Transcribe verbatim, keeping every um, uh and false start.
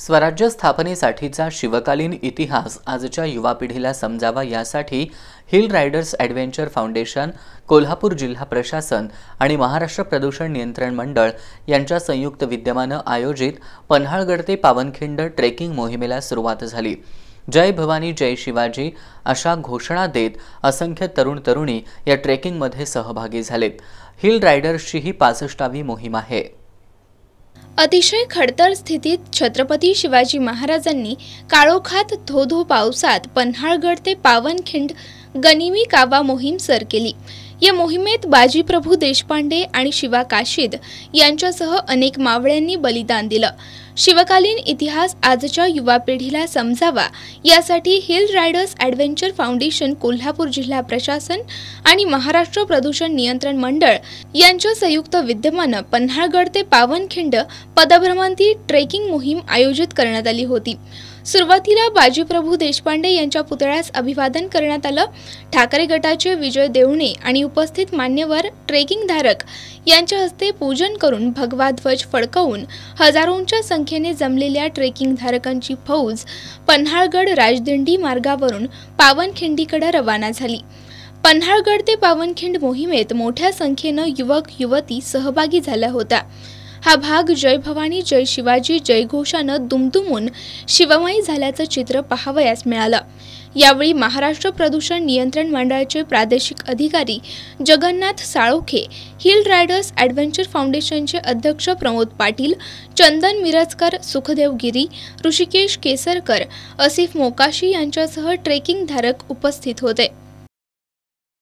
स्वराज्य स्थापनेसाठीचा शिवकालीन इतिहास आजच्या युवा पिढीला समजावा यासाठी hill riders adventure foundation, Kolhapur जिल्हा प्रशासन आणि महाराष्ट्र प्रदूषण नियंत्रण मंडळ यांच्या संयुक्त विद्यमाने आयोजित पन्हाळगड ते पावनखिंड ट्रेकिंग मोहिमेला सुरुवात झाली। जय भवानी जय शिवाजी अशा घोषणा देत असंख्य तरुण तरुणी या ट्रेकिंगमध्ये सहभागी झालेत। हिल रायडर्सची ही पासष्टावी मोहीम आहे। अतिशय खडतर स्थितीत छत्रपती शिवाजी महाराजांनी काळोखात धोधो पावसात पन्हाळगड ते पावनखिंड गनिमी कावा मोहीम सर केली। या मोहिमेत बाजीप्रभू देशपांडे आणि शिवा काशीद यांच्यासह अनेक मावळ्यांनी बलिदान दिलं। शिवकालीन इतिहास आजच्या युवा पिढीला समजावा यासाठी hill riders adventure foundation, Kolhapur जिल्हा प्रशासन आणि महाराष्ट्र प्रदूषण नियंत्रण मंडळ यांच्या संयुक्त विद्यमाने पन्हाळगड ते पावनखिंड पदभ्रमंती ट्रेकिंग मोहीम आयोजित करण्यात आली होती। सुरुवातीला बाजीप्रभू देशपांडे यांच्या पुतळ्यास अभिवादन करण्यात आलं। ठाकरे गटाचे विजय देवणे आणि उपस्थित मान्यवर ट्रेकिंग धारक यांच्या हस्ते पूजन करून भगवा ध्वज फडकवून हजारोंच्या संख्येने जमलेल्या ट्रेकिंग धारकांची फौज पन्हाळगड राजदिंडी मार्गावरून पावनखिंडीकडे रवाना झाली। पन्हाळगड ते पावनखिंड मोहिमेत मोठ्या संख्येने युवक युवती सहभागी झाला होता। हा भाग जय भवानी जय शिवाजी जयघोषानं दुमदुमून शिवमयी झाल्याचं चित्र पाहावयास मिळालं। यावेळी महाराष्ट्र प्रदूषण नियंत्रण मंडळाचे प्रादेशिक अधिकारी Jagannath Salokhe, hill riders adventure फाउंडेशनचे अध्यक्ष प्रमोद पाटील, चंदन मिरजकर, सुखदेव गिरी, ऋषिकेश केसरकर, असिफ मोकाशी यांच्यासह ट्रेकिंग धारक उपस्थित होते।